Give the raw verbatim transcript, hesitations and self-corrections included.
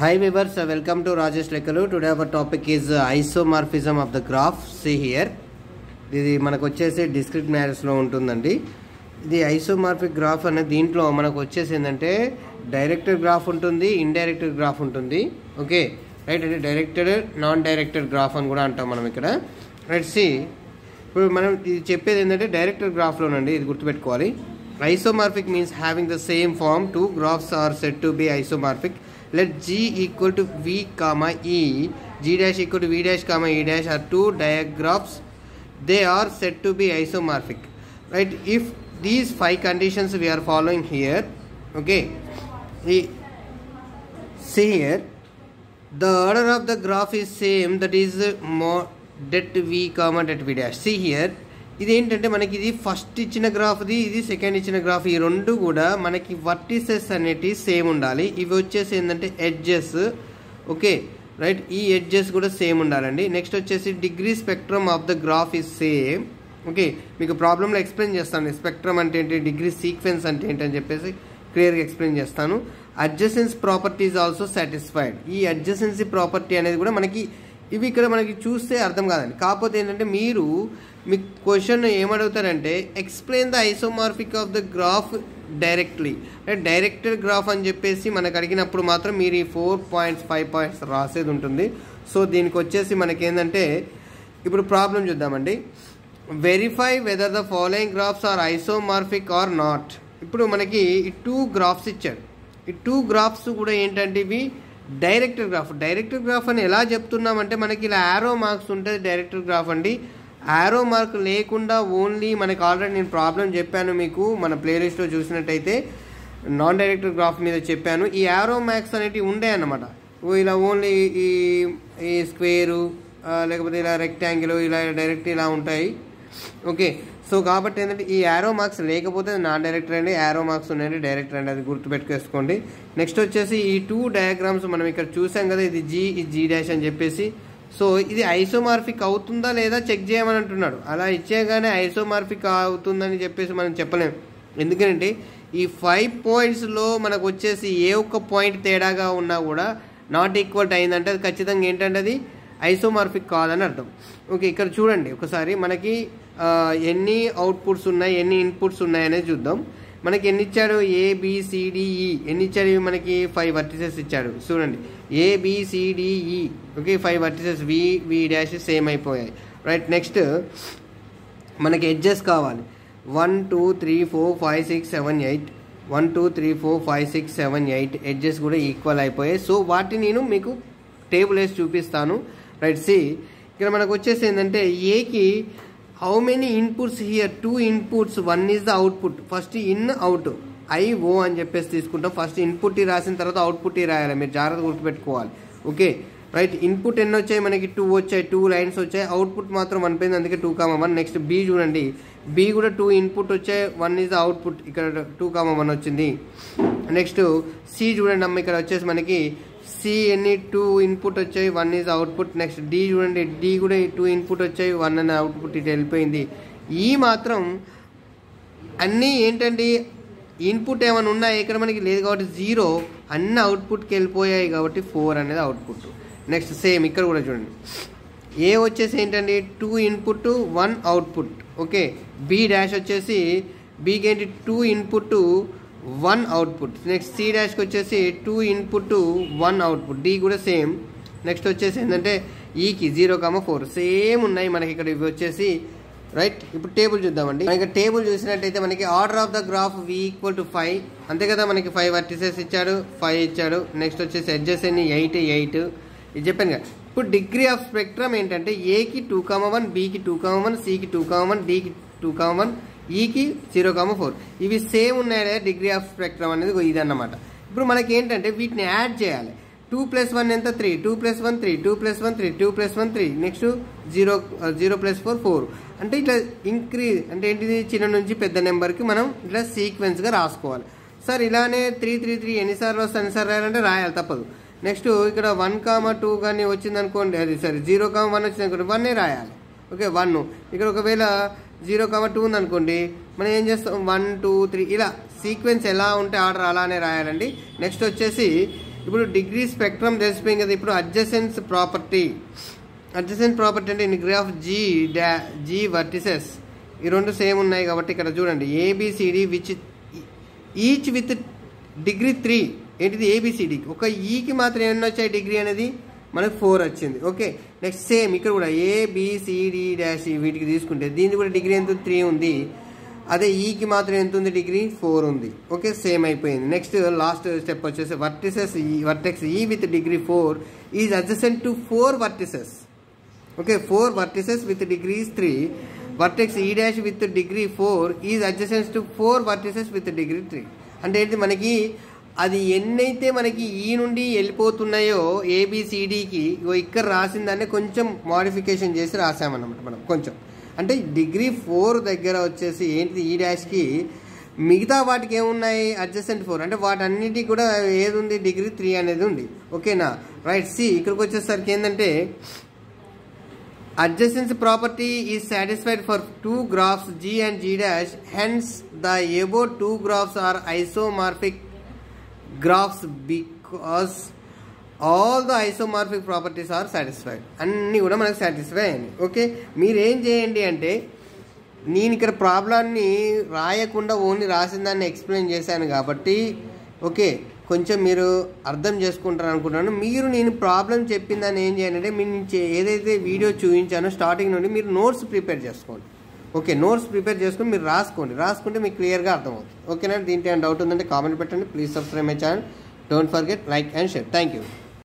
Hi viewers, uh, welcome to Rajesh Lekalu. Today our topic is uh, isomorphism of the graph. See here, ఇది మనకు వచ్చేసి discrete మ్యాథ్స్లో ఉంటుందండి. ఇది isomorphic graph అనే దీంట్లో మనకు వచ్చేసి ఏంటంటే డైరెక్టెడ్ గ్రాఫ్ ఉంటుంది, ఇండైరెక్టెడ్ గ్రాఫ్ ఉంటుంది. ఓకే రైట్, అంటే డైరెక్టెడ్ నాన్ డైరెక్టెడ్ గ్రాఫ్ అని కూడా అంటాం మనం ఇక్కడ. రైట్, సి ఇప్పుడు మనం ఇది చెప్పేది ఏంటంటే డైరెక్టెడ్ గ్రాఫ్లోనండి, ఇది గుర్తుపెట్టుకోవాలి. Isomorphic means having the same form. Two graphs are said to be isomorphic. Let G equal to V comma E, G dash equal to V dash comma E dash are two diagraphs. They are said to be isomorphic. Right? If these five conditions we are following here, okay, we see here the order of the graph is same. That is more det V comma det V dash. See here. ఇది ఏంటంటే మనకి ఇది first ఇచ్చిన గ్రాఫ్ది, ఇది second ఇచ్చిన graph, ఈ రెండు కూడా మనకి వర్టిసెస్ అనేటివి సేమ్ ఉండాలి. ఇవి వచ్చేసి ఏంటంటే ఎడ్జెస్. ఓకే రైట్, ఈ ఎడ్జెస్ కూడా సేమ్ ఉండాలండి. నెక్స్ట్ వచ్చేసి degree spectrum of the graph is same. Okay, మీకు ప్రాబ్లంలో ఎక్స్ప్లెయిన్ చేస్తాను స్పెక్ట్రమ్ అంటే ఏంటి, డిగ్రీ సీక్వెన్స్ అంటే ఏంటి అని చెప్పేసి క్లియర్గా ఎక్స్ప్లెయిన్ చేస్తాను. Adjacence property is also satisfied. ఈ అడ్జసెన్సీ ప్రాపర్టీ అనేది కూడా మనకి ఇవి ఇక్కడ మనకి చూస్తే అర్థం కాదండి. కాకపోతే ఏంటంటే మీరు మీ క్వశ్చన్ ఏమడుగుతారంటే explain the isomorphic of the graph directly, అంటే డైరెక్టెడ్ గ్రాఫ్ అని చెప్పేసి మనకు అడిగినప్పుడు మాత్రం మీరు ఈ ఫోర్ పాయింట్స్ ఫైవ్ పాయింట్స్ రాసేది ఉంటుంది. సో దీనికి వచ్చేసి మనకి ఏంటంటే ఇప్పుడు ప్రాబ్లం చూద్దామండి. Verify whether the following graphs are isomorphic or not. ఇప్పుడు మనకి ఈ టూ గ్రాఫ్స్ ఇచ్చాడు. ఈ టూ గ్రాఫ్స్ కూడా ఏంటంటే ఇవి డైరెక్టెడ్ గ్రాఫ్. డైరెక్టెడ్ గ్రాఫ్ అని ఎలా చెప్తున్నామంటే మనకి ఇలా యారో మార్క్స్ ఉంటుంది డైరెక్టెడ్ గ్రాఫ్ అండి. యారో మార్క్ లేకుండా ఓన్లీ మనకి ఆల్రెడీ నేను ప్రాబ్లం చెప్పాను మీకు, మన ప్లేలిస్ట్లో చూసినట్టయితే నాన్ డైరెక్టెడ్ గ్రాఫ్ మీద చెప్పాను. ఈ యారో మార్క్స్ అనేటివి ఉండే అన్నమాట. ఇలా ఓన్లీ ఈ ఈ స్క్వేరు లేకపోతే ఇలా రెక్టాంగిల్ ఇలా డైరెక్ట్ ఇలా ఉంటాయి. ఓకే, సో కాబట్టి ఏంటంటే ఈ యారో మార్క్స్ లేకపోతే నాన్ డైరెక్టర్ అండి, యారో మార్క్స్ ఉన్నాయండి డైరెక్టర్ అండి, అది గుర్తుపెట్టుకేసుకోండి. నెక్స్ట్ వచ్చేసి ఈ టూ డయాగ్రామ్స్ మనం ఇక్కడ చూసాం కదా, ఇది జీ ఇది జీ డాష్ అని చెప్పేసి. సో ఇది ఐసోమార్ఫిక్ అవుతుందా లేదా చెక్ చేయమని అంటున్నాడు. అలా ఇచ్చేగానే ఐసోమార్ఫిక్ అవుతుందని చెప్పేసి మనం చెప్పలేము. ఎందుకంటే ఈ ఫైవ్ పాయింట్స్లో మనకు వచ్చేసి ఏ ఒక్క పాయింట్ తేడాగా ఉన్నా కూడా నాట్ ఈక్వల్ అయిందంటే అది ఖచ్చితంగా ఏంటంటే అది ఐసోమార్ఫిక్ కాదని అర్థం. ఓకే, ఇక్కడ చూడండి ఒకసారి మనకి ఎన్ని అవుట్పుట్స్ ఉన్నాయి, ఎన్ని ఇన్పుట్స్ ఉన్నాయి అనేది చూద్దాం. మనకి ఎన్ని ఇచ్చాడు, ఏబిసిడిఈ ఎన్ని ఇచ్చాడు, ఇవి మనకి ఫైవ్ వర్టిసెస్ ఇచ్చాడు. చూడండి A B C D E, okay, five vertices, V V dash same అయిపోయాయి. రైట్, నెక్స్ట్ మనకి ఎడ్జెస్ కావాలి. One two three four five six seven eight one two three four five six seven eight edges కూడా ఈక్వల్ అయిపోయాయి. So వాటిని నేను మీకు టేబుల్ వేసి చూపిస్తాను. రైట్, సి ఇక్కడ మనకు వచ్చేసి ఏంటంటే ఏకి how many inputs here, two inputs, one is the output. First in out I O అని చెప్పేసి తీసుకుంటాం. ఫస్ట్ ఇన్పుట్ ఈ రాసిన తర్వాత అవుట్పుట్ ఈ రాయాలి, మీరు జాగ్రత్త గుర్తుపెట్టుకోవాలి. ఓకే రైట్, ఇన్పుట్ ఎన్ని వచ్చాయి మనకి, టూ వచ్చాయి, టూ లైన్స్ వచ్చాయి. అవుట్పుట్ మాత్రం వన్ పోయింది, అందుకే two comma one. Next B చూడండి, బి కూడా టూ ఇన్పుట్ వచ్చాయి, వన్ ఈజ్ అవుట్పుట్, ఇక్కడ టూ కామా వన్ వచ్చింది. నెక్స్ట్ సి చూడండి అమ్మ, ఇక్కడ వచ్చేసి మనకి సి ఎన్ని టూ ఇన్పుట్ వచ్చాయి, one is output. Next D చూడండి, డి కూడా టూ ఇన్పుట్ వచ్చాయి, వన్ అనే అవుట్పుట్ ఇటు వెళ్ళిపోయింది. ఈ మాత్రం అన్నీ ఏంటండి ఇన్పుట్ ఏమైనా ఉన్నాయి ఇక్కడ మనకి లేదు కాబట్టి జీరో, అన్ని అవుట్పుట్కి వెళ్ళిపోయాయి కాబట్టి ఫోర్ అనేది అవుట్పుట్. నెక్స్ట్ సేమ్ ఇక్కడ కూడా చూడండి, ఏ వచ్చేసి ఏంటండి two input one output. Okay, B dash వచ్చేసి బికి ఏంటి two input one output. Next C డాష్కి వచ్చేసి two input one output, D కూడా సేమ్. నెక్స్ట్ వచ్చేసి ఏంటంటే ఈకి జీరో కామా ఫోర్ సేమ్ ఉన్నాయి మనకి ఇక్కడ ఇవి వచ్చేసి. రైట్, ఇప్పుడు టేబుల్ చూద్దామండి. ఇక్కడ టేబుల్ చూసినట్టయితే మనకి order of the graph V equal to five, అంతే కదా, మనకి ఫైవ్ వర్టిసెస్ ఇచ్చాడు, ఫైవ్ ఇచ్చాడు. నెక్స్ట్ వచ్చేసి ఎడ్జెస్ ఎన్ని ఎయిట్ ఎయిట్ ఇది చెప్పాను కదా. ఇప్పుడు డిగ్రీ ఆఫ్ స్పెక్ట్రమ్ ఏంటంటే ఏకి టూ కామా వన్, బికి టూ కామా వన్, సికి టూ కామా వన్, డికి టూ కామా వన్, ఈకి జీరో కామా ఫోర్, ఇవి సేమ్ ఉన్నాయి. డిగ్రీ ఆఫ్ స్పెక్ట్రమ్ అనేది ఇది అన్నమాట. ఇప్పుడు మనకి ఏంటంటే వీటిని యాడ్ చేయాలి. టూ ప్లస్ వన్ ఎంత, three, two plus one three, two plus one three, two plus one three, next zero zero plus four four. అంటే ఇట్లా ఇంక్రీజ్ అంటే ఏంటిది, చిన్న నుంచి పెద్ద నెంబర్కి మనం ఇట్లా సీక్వెన్స్గా రాసుకోవాలి. సార్ ఇలానే త్రీ త్రీ త్రీ ఎన్నిసార్లు వస్తే ఎన్నిసార్లు రాయాలంటే రాయాలి, తప్పదు. నెక్స్ట్ ఇక్కడ వన్ కామా టూ కానీ వచ్చింది అనుకోండి, అది సరే జీరో కామా వన్ వచ్చింది అనుకోండి, వన్నే రాయాలి. Okay, one. ఇక్కడ ఒకవేళ జీరో కామా టూ ఉందనుకోండి, మనం ఏం చేస్తాం, వన్ టూ త్రీ ఇలా సీక్వెన్స్ ఎలా ఉంటే ఆర్డర్ అలానే రాయాలండి. నెక్స్ట్ వచ్చేసి ఇప్పుడు డిగ్రీ స్పెక్ట్రమ్ తెలిసిపోయింది కదా. ఇప్పుడు అడ్జసెన్స్ ప్రాపర్టీ అడ్జసెంట్ ప్రాపర్టీ అంటే ఇన్ గ్రాఫ్ జీ డా జీ వర్టిసెస్ ఈ రెండు సేమ్ ఉన్నాయి కాబట్టి ఇక్కడ చూడండి A B C D which each with degree three ఏంటిది ఏబిసిడికి ఒక ఈకి మాత్రం ఎన్ని వచ్చాయి డిగ్రీ అనేది మనకు ఫోర్ వచ్చింది. ఓకే నెక్స్ట్ సేమ్ ఇక్కడ కూడా ఏబిసిడి డాష్ వీటికి తీసుకుంటే దీనికి కూడా డిగ్రీ ఎంత త్రీ ఉంది. అదే ఈకి మాత్రం ఎంత ఉంది డిగ్రీ ఫోర్ ఉంది. ఓకే సేమ్ అయిపోయింది. నెక్స్ట్ లాస్ట్ స్టెప్ వచ్చేసి వర్టిసెస్ ఈ vertex E with degree four is adjacent to four vertices. Okay four vertices with degrees three vertex E dash with degree four is adjacent to four vertices with degree three. అంటే ఏంటి మనకి అది ఎన్నైతే మనకి ఈ నుండి వెళ్ళిపోతున్నాయో ఏబిసిడికి ఇక్కడ రాసిన దాన్ని కొంచెం మోడిఫికేషన్ చేసి రాసామన్నమాట మనం కొంచెం. అంటే డిగ్రీ ఫోర్ దగ్గర వచ్చేసి ఏంటిది ఈ డాష్కి మిగతా వాటికి ఏమున్నాయి అడ్జసెంట్ ఫోర్ అంటే వాటన్నిటికి కూడా ఏది ఉంది డిగ్రీ త్రీ అనేది ఉంది. ఓకేనా రైట్. సి ఇక్కడికి వచ్చేసరికి ఏంటంటే adjacency property is satisfied for two graphs G and G dash, hence the above two graphs are isomorphic graphs because all the isomorphic properties are satisfied. అన్నీ కూడా మనకు సాటిస్ఫై అయ్యాయి. ఓకే మీరు ఏం చేయండి అంటే నేను ఇక్కడ ప్రాబ్లాన్ని రాయకుండా ఓన్లీ రాసిన దాన్ని ఎక్స్ప్లెయిన్ చేశాను కాబట్టి ఓకే కొంచెం మీరు అర్థం చేసుకుంటారు అనుకుంటున్నాను. మీరు నేను ప్రాబ్లం చెప్పిందని ఏం చేయాలంటే మీరు ఏదైతే వీడియో చూపించానో స్టార్టింగ్ నుండి మీరు నోట్స్ ప్రిపేర్ చేసుకోండి. ఓకే నోట్స్ ప్రిపేర్ చేసుకొని మీరు రాసుకోండి. రాసుకుంటే మీకు క్లియర్గా అర్థమవుతుంది. ఓకేనా దీంట్లో ఏమైనా డౌట్ ఉందంటే కామెంట్ పెట్టండి. Please subscribe my channel. Don't forget like and share. Thank you.